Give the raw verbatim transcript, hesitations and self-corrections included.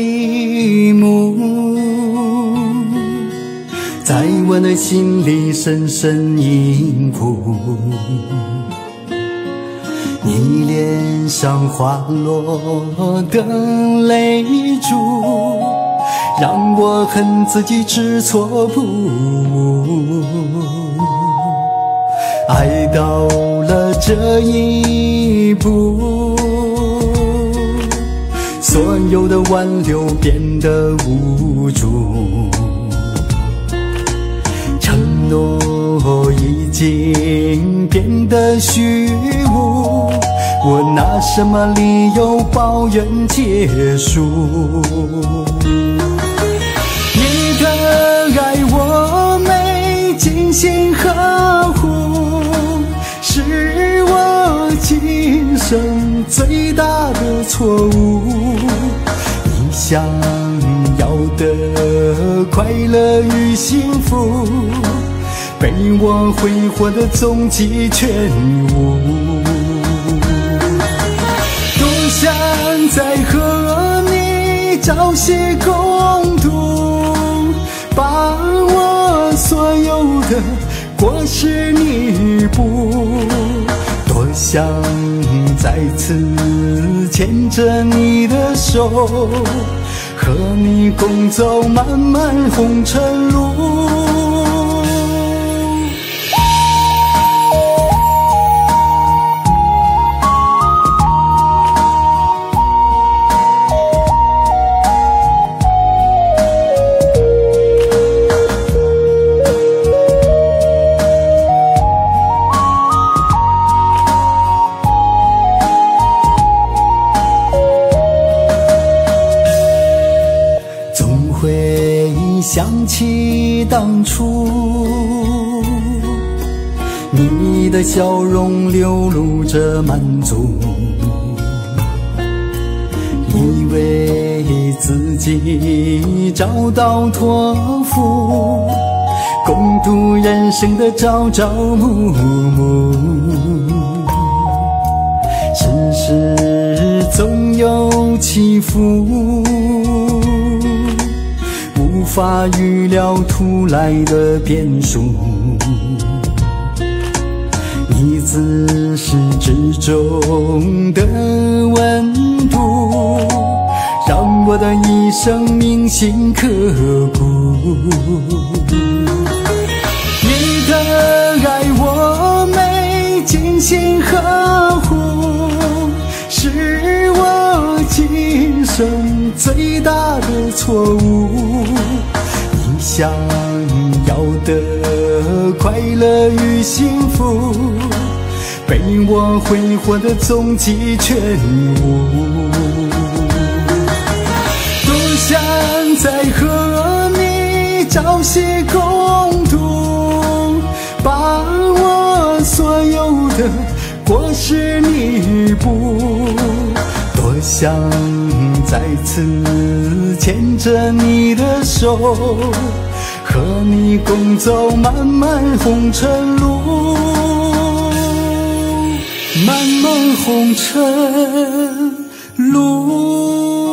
一幕，在我的心里深深印固。你脸上滑落的泪珠，让我恨自己知错不悟。爱到了这一步，所有的挽留变得无助，承诺已经变得虚无，我拿什么理由抱怨结束？你的爱我没精心呵护，是我今生最大的错误。你想要的快乐与幸福，被我挥霍的踪迹全无。多想再和你朝夕共度，把我所有的过失弥补。多想再次牵着你的手，和你共走漫漫红尘路。会想起当初，你的笑容流露着满足，以为自己找到托付，共度人生的朝朝暮暮。世事总有起伏，无法预料突来的变数，你自始至终的温度，让我的一生铭心刻骨。你的爱我没精心呵护，是我今生最大的错误。你想要的快乐与幸福，被我挥霍的踪迹全无。多想再和你朝夕共度，把我所有的过失弥补。多想再次牵着你的手，和你共走漫漫红尘路。漫漫红尘路。